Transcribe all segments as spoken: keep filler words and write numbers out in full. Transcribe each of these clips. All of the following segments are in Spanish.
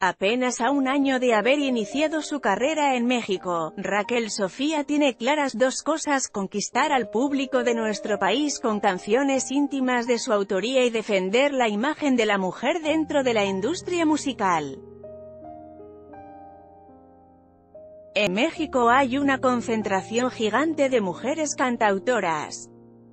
Apenas a un año de haber iniciado su carrera en México, Raquel Sofía tiene claras dos cosas: conquistar al público de nuestro país con canciones íntimas de su autoría y defender la imagen de la mujer dentro de la industria musical. En México hay una concentración gigante de mujeres cantautoras.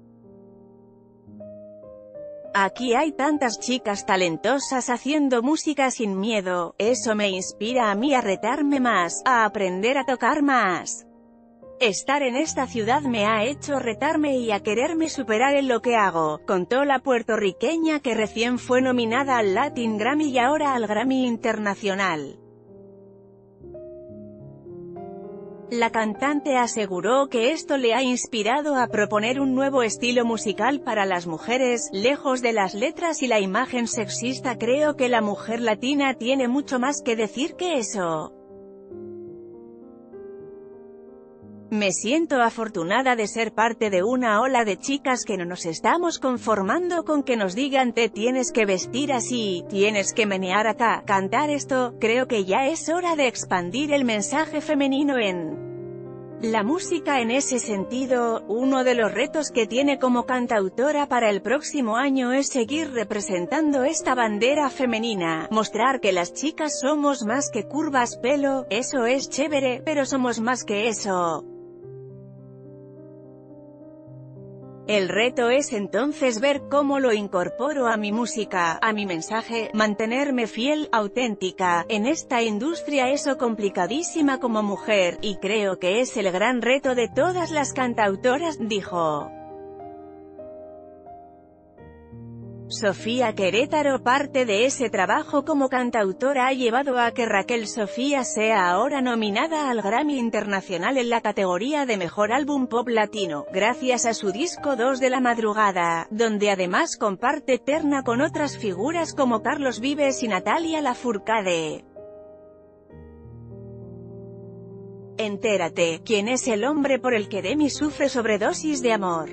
Aquí hay tantas chicas talentosas haciendo música sin miedo. Eso me inspira a mí a retarme más, a aprender a tocar más. Estar en esta ciudad me ha hecho retarme y a quererme superar en lo que hago, contó la puertorriqueña que recién fue nominada al Latin Grammy y ahora al Grammy Internacional. La cantante aseguró que esto le ha inspirado a proponer un nuevo estilo musical para las mujeres, lejos de las letras y la imagen sexista. Creo que la mujer latina tiene mucho más que decir que eso. Me siento afortunada de ser parte de una ola de chicas que no nos estamos conformando con que nos digan te tienes que vestir así, tienes que menear acá, cantar esto. Creo que ya es hora de expandir el mensaje femenino en la música. En ese sentido, uno de los retos que tiene como cantautora para el próximo año es seguir representando esta bandera femenina, mostrar que las chicas somos más que curvas, pelo, eso es chévere, pero somos más que eso. El reto es entonces ver cómo lo incorporo a mi música, a mi mensaje, mantenerme fiel, auténtica, en esta industria eso complicadísima como mujer, y creo que es el gran reto de todas las cantautoras, dijo. Sofía Querétaro. Parte de ese trabajo como cantautora ha llevado a que Raquel Sofía sea ahora nominada al Grammy Internacional en la categoría de Mejor Álbum Pop Latino, gracias a su disco dos de la madrugada, donde además comparte terna con otras figuras como Carlos Vives y Natalia Lafourcade. Entérate, ¿quién es el hombre por el que Demi sufre sobredosis de amor?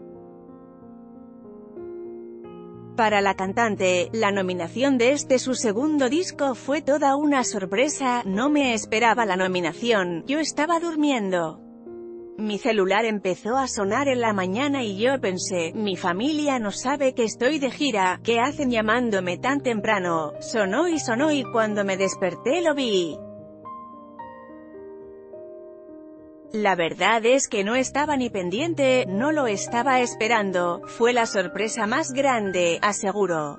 Para la cantante, la nominación de este su segundo disco fue toda una sorpresa. No me esperaba la nominación, yo estaba durmiendo. Mi celular empezó a sonar en la mañana y yo pensé, mi familia no sabe que estoy de gira, ¿qué hacen llamándome tan temprano? Sonó y sonó y cuando me desperté lo vi. La verdad es que no estaba ni pendiente, no lo estaba esperando, fue la sorpresa más grande, aseguró.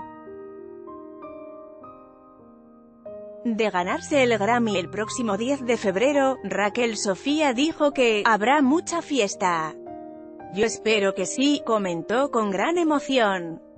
De ganarse el Grammy el próximo diez de febrero, Raquel Sofía dijo que habrá mucha fiesta. Yo espero que sí, comentó con gran emoción.